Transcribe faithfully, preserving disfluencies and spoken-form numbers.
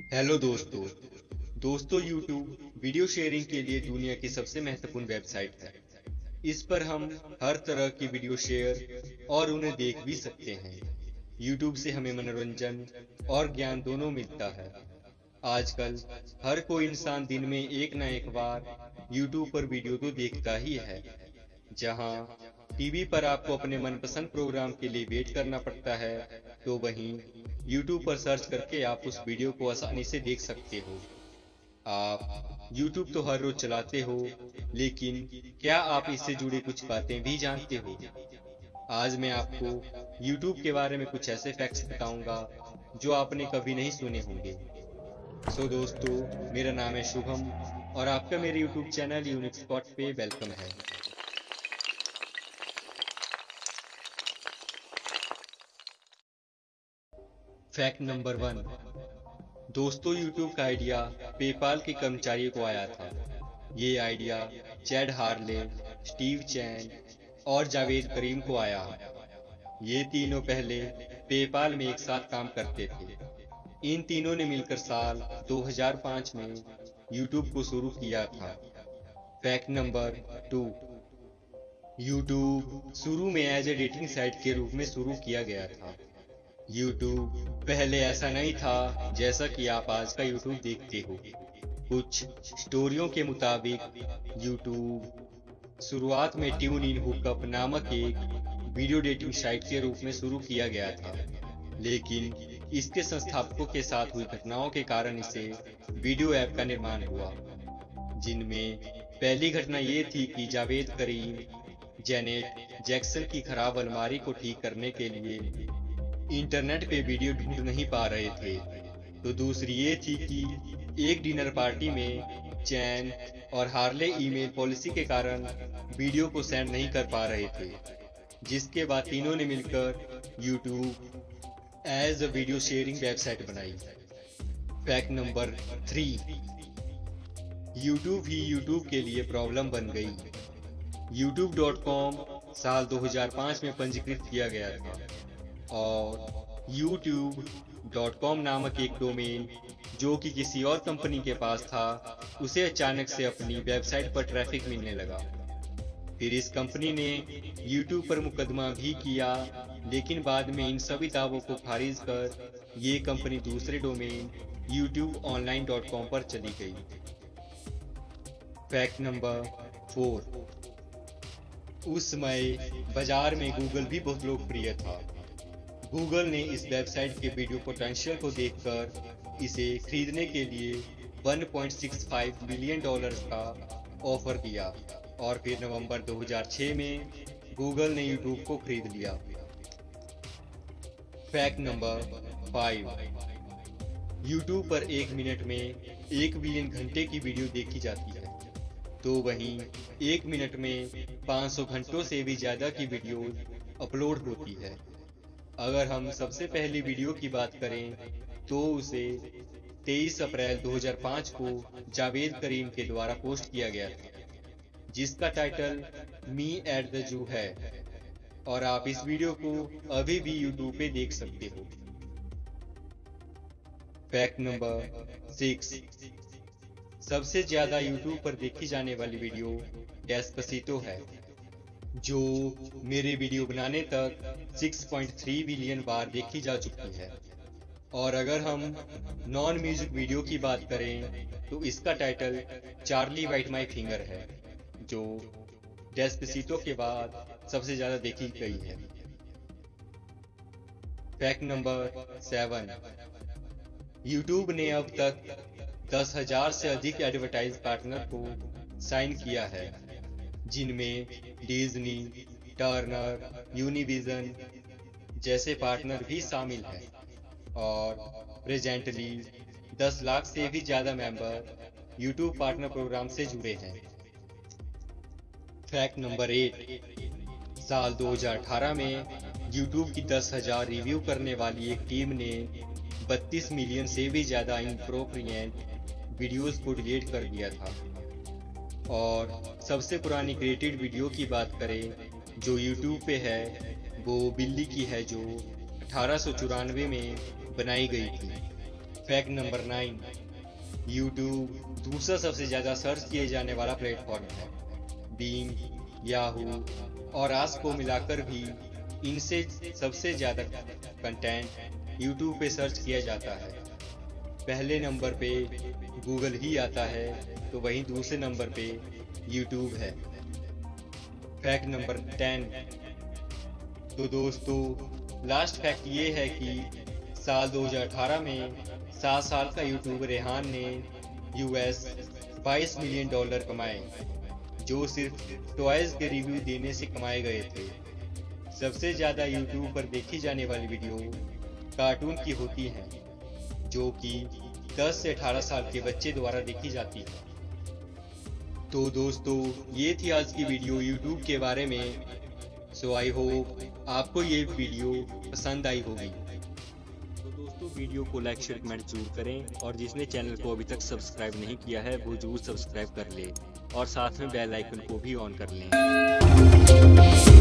Hello दोस्तों दोस्तों YouTube video sharing के लिए दुनिया की सबसे महत्वपूर्ण वेबसाइट है। इस पर हम हर तरह की वीडियो शेयर और उन्हें देख भी सकते हैं। YouTube से हमें मनोरंजन और ज्ञान दोनों मिलता है। आजकल हर कोई इंसान दिन में एक न एक बार YouTube पर वीडियो तो देखता ही है। जहां टीवी पर आपको अपने मनपसंद प्रोग्राम के लिए वेट करना पड़ता है, तो वहीं YouTube पर सर्च करके आप उस वीडियो को आसानी से देख सकते हो। आप YouTube तो हर रोज चलाते हो, लेकिन क्या आप इससे जुड़ी कुछ बातें भी जानते हो? आज मैं आपको YouTube के बारे में कुछ ऐसे फैक्ट्स बताऊंगा जो आपने कभी नहीं सुने होंगे। सो दोस्तों, मेरा नाम है शुभम और आपका मेरे YouTube चैनल यूनिक स्पॉट पे वेलकम है। Fact number one. दोस्तों, YouTube का आइडिया पेपाल के कर्मचारियों को आया था। ये idea Chad Hurley, Steve Chen और जावेद करीम को आया। ये तीनों पहले पेपाल में एक साथ काम करते थे। इन तीनों ने मिलकर साल दो हज़ार पाँच में YouTube को शुरू किया था। Fact number two. YouTube शुरू में एज ए डेटिंग साइट के रूप में शुरू किया गया था। YouTube पहले ऐसा नहीं था जैसा कि आप आज का YouTube देखते हो। कुछ स्टोरियों के मुताबिक YouTube शुरुआत में ट्यून इन हुकअप नामक एक वीडियो डेटिंग साइट के रूप में शुरू किया गया था, लेकिन इसके संस्थापकों के साथ हुई घटनाओं के कारण इसे वीडियो ऐप का निर्माण हुआ। जिनमें पहली घटना ये थी कि जावेद करीम जेनेट जैक्सन की खराब अलमारी को ठीक करने के लिए इंटरनेट पे वीडियो ढूंढ नहीं पा रहे थे। तो दूसरी ये थी कि एक डिनर पार्टी में चैन और हार्ले ईमेल पॉलिसी के कारण वीडियो को सेंड नहीं कर पा रहे थे, जिसके बाद तीनों ने मिलकर YouTube as a video sharing website बनाई। Fact number three. YouTube ही YouTube के लिए प्रॉब्लम बन गई। यूट्यूब डॉट कॉम साल दो हज़ार पाँच में पंजीकृत किया गया था और यूट्यूब डॉट कॉम नामक एक डोमेन जो कि किसी और कंपनी के पास था, उसे अचानक से अपनी वेबसाइट पर ट्रैफिक मिलने लगा। फिर इस कंपनी ने यूट्यूब पर मुकदमा भी किया, लेकिन बाद में इन सभी दावों को खारिज कर ये कंपनी दूसरे domain YouTube online dot com पर चली गई। Fact number four. उस समय बाजार में गूगल भी बहुत लोकप्रिय था। गूगल ने इस वेबसाइट के वीडियो पोटेंशियल को देखकर इसे खरीदने के लिए एक पॉइंट छह पाँच बिलियन डॉलर्स का ऑफर दिया और फिर नवंबर दो हज़ार छह में गूगल ने यूट्यूब को खरीद लिया। Fact number five. यूट्यूब पर एक मिनट में एक बिलियन घंटे की वीडियो देखी जाती है, तो वहीं एक मिनट में पाँच सौ घंटों से भी ज्यादा की वीडियो अपलोड होती है। अगर हम सबसे पहली वीडियो की बात करें तो उसे तेईस अप्रैल दो हज़ार पाँच को जावेद करीम के द्वारा पोस्ट किया गया था, जिसका title me at the zoo है और आप इस वीडियो को अभी भी यूट्यूब पे देख सकते हो। Fact number six. सबसे ज्यादा यूट्यूब पर देखी जाने वाली वीडियो डेस्पासितो है, जो मेरे वीडियो बनाने तक छह पॉइंट तीन बिलियन बार देखी जा चुकी है। और अगर हम नॉन म्यूजिक वीडियो की बात करें तो इसका title Charlie bit my finger है, जो डेस्पासितो के बाद सबसे ज्यादा देखी गई है। Fact number seven. यूट्यूब ने अब तक दस हजार से अधिक एडवर्टाइज पार्टनर को साइन किया है, जिनमें डिज्नी, टर्नर, यूनिविजन जैसे पार्टनर भी शामिल हैं और प्रेजेंटली दस लाख से भी ज्यादा मेंबर यूट्यूब पार्टनर प्रोग्राम से जुड़े हैं। Fact number eight. साल दो हज़ार अठारह में यूट्यूब की दस हजार रिव्यू करने वाली एक टीम ने बत्तीस मिलियन से भी ज्यादा इनअप्रोप्रिएट वीडियोस को डिलीट कर दिया था। और सबसे पुरानी क्रिएटेड वीडियो की बात करें जो YouTube पे है, वो बिल्ली की है, जो अठारह सौ चौरानवे में बनाई गई थी। फैक्ट नंबर नाइन, यूट्यूब दूसरा सबसे ज्यादा सर्च किए जाने वाला प्लेटफॉर्म है। बींग, याहू और आस्क को मिलाकर भी इनसे सबसे ज्यादा कंटेंट यूट्यूब पे सर्च किया जाता है। पहले नंबर पे गूगल ही आता है, तो वहीं दूसरे नंबर पे यूट्यूब है। फैक्ट नंबर टेन, तो दोस्तों लास्ट फैक्ट ये है कि साल दो हज़ार अठारह में सात साल का यूट्यूबर रेहान ने यूएस बाईस मिलियन डॉलर कमाए, जो सिर्फ टॉयज के रिव्यू देने से कमाए गए थे। सबसे ज्यादा यूट्यूब पर देखी जाने वाली वीडियो कार्टून की होती हैं, जो कि दस से अठारह साल के बच्चे द्वारा देखी जाती है। तो दोस्तों ये थी आज की वीडियो यूट्यूब के बारे में। सो आई होप आपको ये वीडियो पसंद आई होगी। तो दोस्तों वीडियो को लाइक शेयर कमेंट जरूर करें, और जिसने चैनल को अभी तक सब्सक्राइब नहीं किया है वो जरूर सब्सक्राइब कर ले, और साथ में बेल आइकन को भी ऑन कर लें।